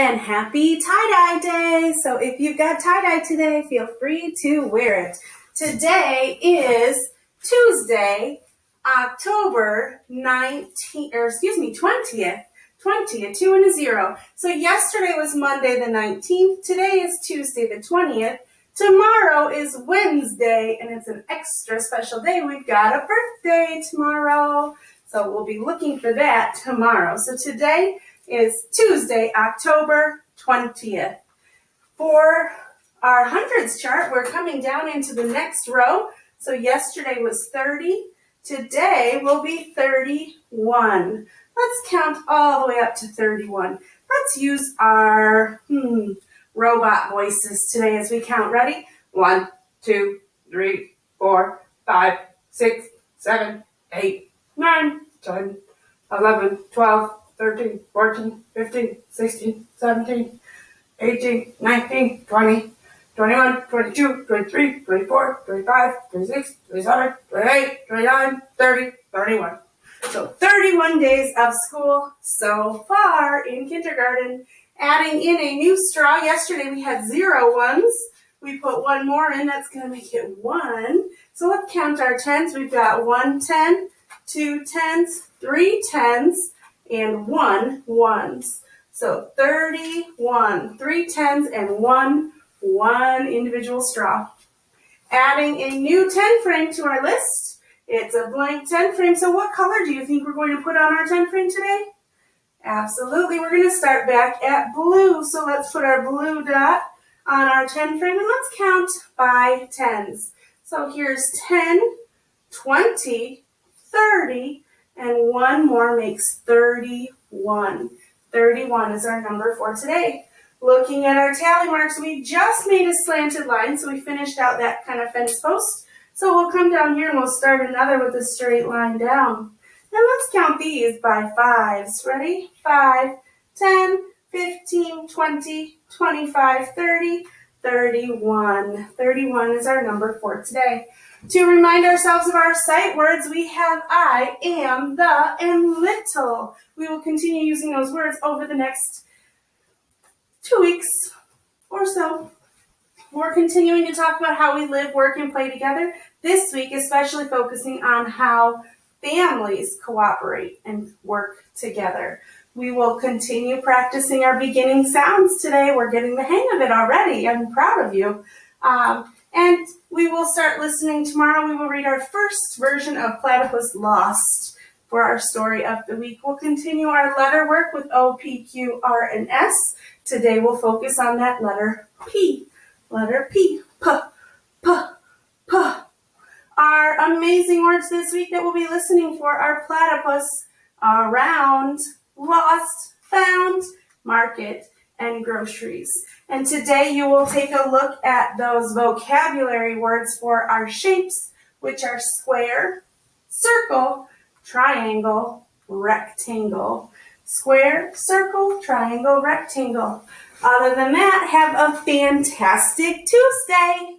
and happy tie-dye day. So if you've got tie-dye today, feel free to wear it. Today is Tuesday, October 20th, 2 and a 0. So yesterday was Monday the 19th. Today is Tuesday the 20th. Tomorrow is Wednesday, and it's an extra special day. We've got a birthday tomorrow. So we'll be looking for that tomorrow. So today is Tuesday, October 20th. For our hundreds chart, we're coming down into the next row. So yesterday was 30. Today will be 31. Let's count all the way up to 31. Let's use our robot voices today as we count. Ready? 1, 2, 3, 4, 5, 6, 7, 8, 9, 10, 11, 12, 13, 14, 15, 16, 17, 18, 19, 20, 21, 22, 23, 24, 25, 26, 27, 28, 29, 30, 31. So 31 days of school so far in kindergarten. Adding in a new straw. Yesterday we had 0 ones. We put one more in. That's going to make it 1. So let's count our tens. We've got 1 10, 2 10s, 3 10s, and 1 1s. So 31, 3 10s, and 1 individual straw. Adding a new 10 frame to our list. It's a blank 10 frame. So what color do you think we're going to put on our 10 frame today? Absolutely. We're going to start back at blue. So let's put our blue dot on our 10 frame, and let's count by tens. So here's 10, 20, 30, and 1 more makes 31. 31 is our number for today. Looking at our tally marks, we just made a slanted line, so we finished out that kind of fence post. So we'll come down here and we'll start another with a straight line down. And let's count these by fives. Ready? 5, 10, 15, 20, 25, 30, 31. 31 is our number for today. To remind ourselves of our sight words, we have I, am, the, and little. We will continue using those words over the next 2 weeks or so. We're continuing to talk about how we live, work, and play together. This week, especially focusing on how families cooperate and work together. We will continue practicing our beginning sounds today. We're getting the hang of it already. I'm proud of you. And we will start listening tomorrow. We will read our first version of Platypus Lost for our story of the week. We'll continue our letter work with O, P, Q, R, and S. Today we'll focus on that letter P. Letter P. P, P, P. Our amazing words this week that we'll be listening for are platypus, around, lost, found, market, and groceries. And today you will take a look at those vocabulary words for our shapes, which are square, circle, triangle, rectangle. Square, circle, triangle, rectangle. Other than that, have a fantastic Tuesday.